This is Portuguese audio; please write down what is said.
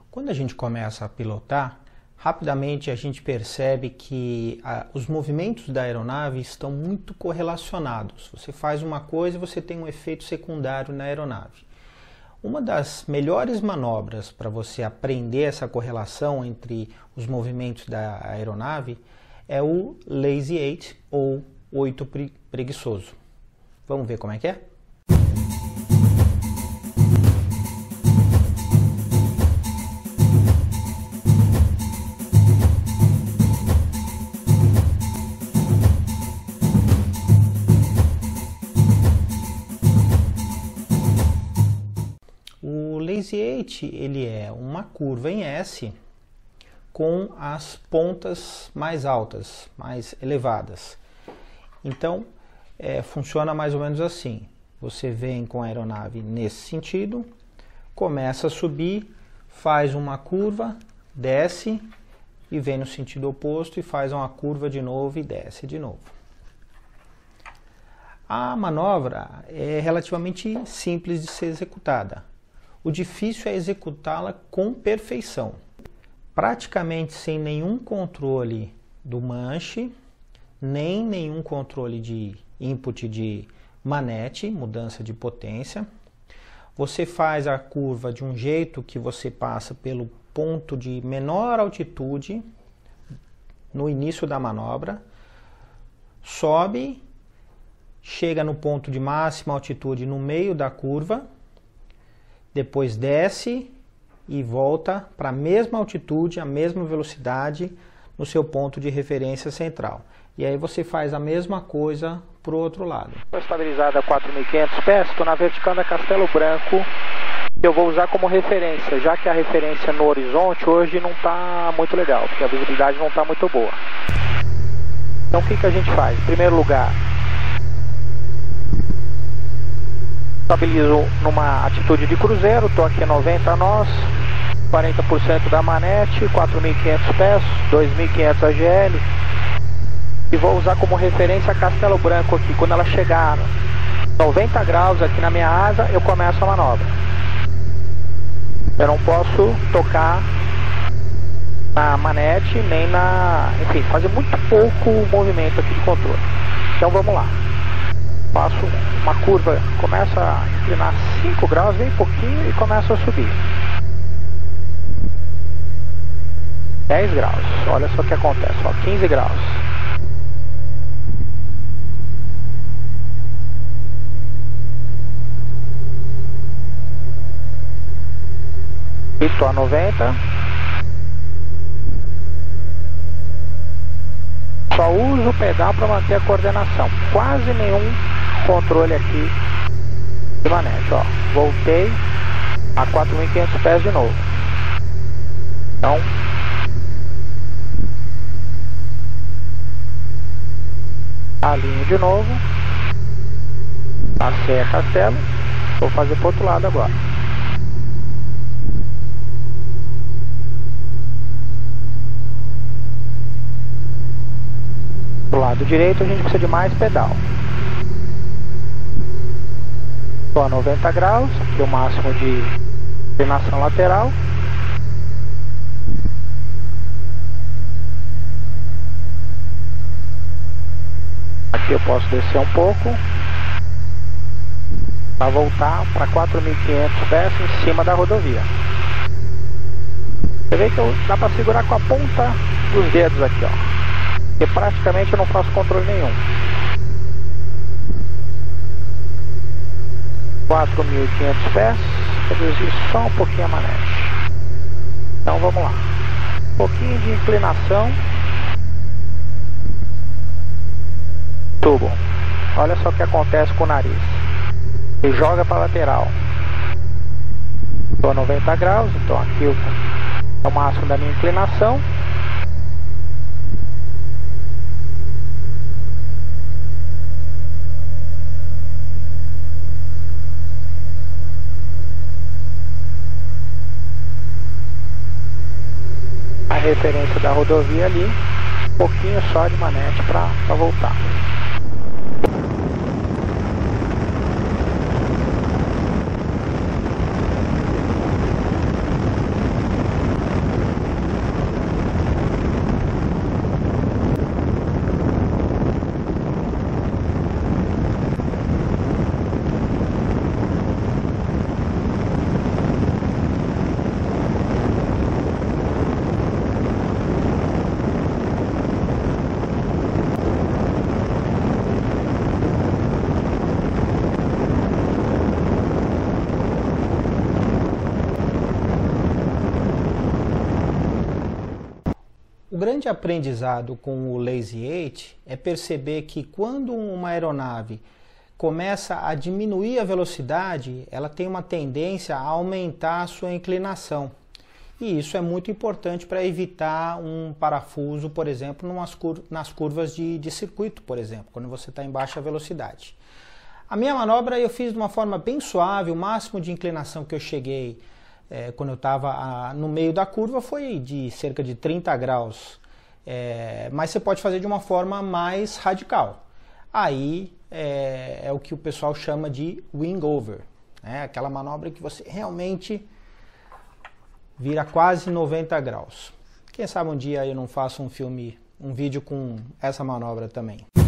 Quando a gente começa a pilotar, rapidamente a gente percebe que os movimentos da aeronave estão muito correlacionados. Você faz uma coisa e você tem um efeito secundário na aeronave. Uma das melhores manobras para você aprender essa correlação entre os movimentos da aeronave é o Lazy 8 ou 8 preguiçoso. Vamos ver como é que é? O Lazy 8 ele é uma curva em S com as pontas mais altas, mais elevadas. Então, funciona mais ou menos assim. Você vem com a aeronave nesse sentido, começa a subir, faz uma curva, desce e vem no sentido oposto e faz uma curva de novo e desce de novo. A manobra é relativamente simples de ser executada. O difícil é executá-la com perfeição, praticamente sem nenhum controle do manche, nem nenhum controle de input de manete, mudança de potência. Você faz a curva de um jeito que você passa pelo ponto de menor altitude no início da manobra, sobe, chega no ponto de máxima altitude no meio da curva, depois desce e volta para a mesma altitude, a mesma velocidade no seu ponto de referência central. E aí você faz a mesma coisa para o outro lado. Estou estabilizada a 4.500 pés, estou na vertical da Castelo Branco, que eu vou usar como referência, já que a referência no horizonte hoje não está muito legal, porque a visibilidade não está muito boa. Então o que a gente faz? Em primeiro lugar, estabilizo numa atitude de cruzeiro, estou aqui a 90 nós, 40% da manete, 4.500 pés, 2.500 AGL, e vou usar como referência a Castelo Branco aqui. Quando ela chegar 90 graus aqui na minha asa, eu começo a manobra. Eu não posso tocar na manete, nem enfim, fazer muito pouco movimento aqui de controle. Então vamos lá. Faço uma curva, começa a inclinar 5 graus, bem pouquinho, e começa a subir. 10 graus, olha só o que acontece, ó, 15 graus. Estou a 90. Só uso o pedal para manter a coordenação. Quase nenhum controle aqui de manete. Ó, voltei a 4.500 pés de novo. Então, alinho de novo. Passei a Castelo. Vou fazer para o outro lado agora. Do lado direito a gente precisa de mais pedal. Estou a 90 graus, aqui o máximo de inclinação lateral. Aqui eu posso descer um pouco para voltar para 4.500 pés em cima da rodovia. Você vê que dá para segurar com a ponta dos dedos aqui, ó. E praticamente eu não faço controle nenhum. 4.500 pés, reduzir só um pouquinho a manete. Então vamos lá. Um pouquinho de inclinação. Tubo. Olha só o que acontece com o nariz. Ele joga para a lateral. Estou a 90 graus, então aqui é o máximo da minha inclinação. A referência da rodovia ali, um pouquinho só de manete para voltar. grande aprendizado com o Lazy 8 é perceber que quando uma aeronave começa a diminuir a velocidade, ela tem uma tendência a aumentar a sua inclinação. E isso é muito importante para evitar um parafuso, por exemplo, nas curvas de circuito, por exemplo, quando você está em baixa velocidade. A minha manobra eu fiz de uma forma bem suave, o máximo de inclinação que eu cheguei quando eu estava no meio da curva foi de cerca de 30 graus, mas você pode fazer de uma forma mais radical. Aí é o que o pessoal chama de wing over, né? Aquela manobra que você realmente vira quase 90 graus. Quem sabe um dia eu não faço um vídeo com essa manobra também.